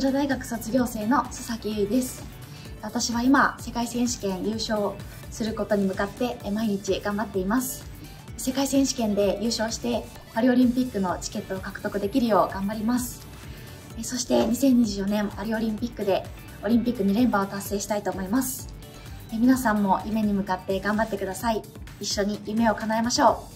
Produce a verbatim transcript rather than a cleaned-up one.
田大学卒業生の佐々木優衣です。私は今、世界選手権優勝することに向かって毎日頑張っています。世界選手権で優勝してパリオリンピックのチケットを獲得できるよう頑張ります。そしてにせんにじゅうよねんパリオリンピックでオリンピックに連覇を達成したいと思います。皆さんも夢に向かって頑張ってください。一緒に夢を叶えましょう。